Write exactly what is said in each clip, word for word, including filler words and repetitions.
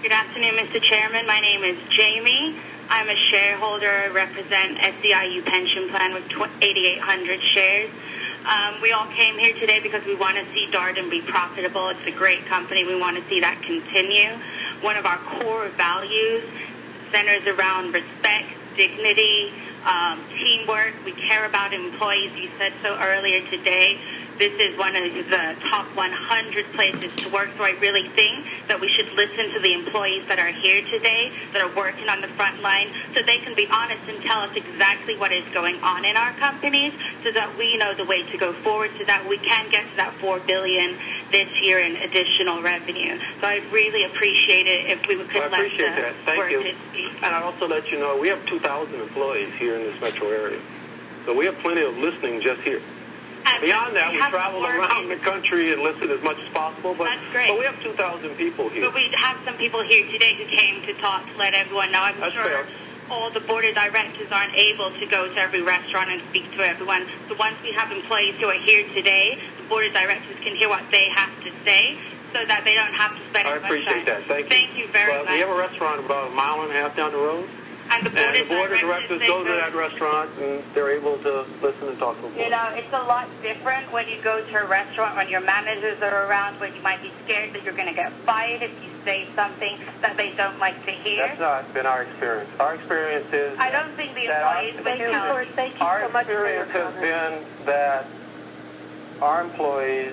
Good afternoon, Mister Chairman. My name is Jamie. I'm a shareholder. I represent S E I U Pension Plan with eighty-eight hundred shares. Um, we all came here today because we want to see Darden be profitable. It's a great company. We want to see that continue. One of our core values centers around respect, dignity, um, teamwork. We care about employees. You said so earlier today. This is one of the top one hundred places to work, so I really think that we should listen to the employees that are here today, that are working on the front line, so they can be honest and tell us exactly what is going on in our companies, so that we know the way to go forward, so that we can get to that four billion dollars this year in additional revenue. So I'd really appreciate it if we could well, I let appreciate the that. Thank you. workers speak. And I'd also let you know we have two thousand employees here in this metro area, so we have plenty of listening just here. And Beyond that, we have travel around the country and listen as much as possible. But, That's great. but we have two thousand people here. But we have some people here today who came to talk, to let everyone know. I'm That's sure fair. all the board of directors aren't able to go to every restaurant and speak to everyone. So once we have employees who are here today, the board of directors can hear what they have to say, so that they don't have to spend I as much appreciate time. that. Thank you. Thank you very well, much. We have a restaurant about a mile and a half down the road. And the board, And the of, board of directors, directors go to that restaurant, and they're able to listen and talk to them. You know, it's a lot different when you go to a restaurant, when your managers are around, when you might be scared that you're going to get fired if you say something that they don't like to hear. That's not been our experience. Our experience is I don't think the that employees our, would Thank tell you, us. thank you our so much for your experience has comment. been that our employees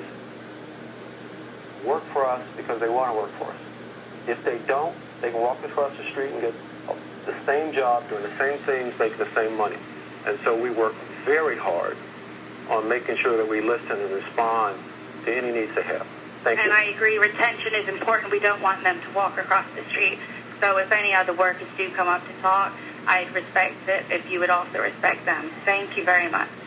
work for us because they want to work for us. If they don't, they can walk across the street and get the same job, doing the same things, making the same money. And so we work very hard on making sure that we listen and respond to any needs they have. Thank And you. I agree, retention is important. We don't want them to walk across the street. So if any other workers do come up to talk, I'd respect it if you would also respect them. Thank you very much.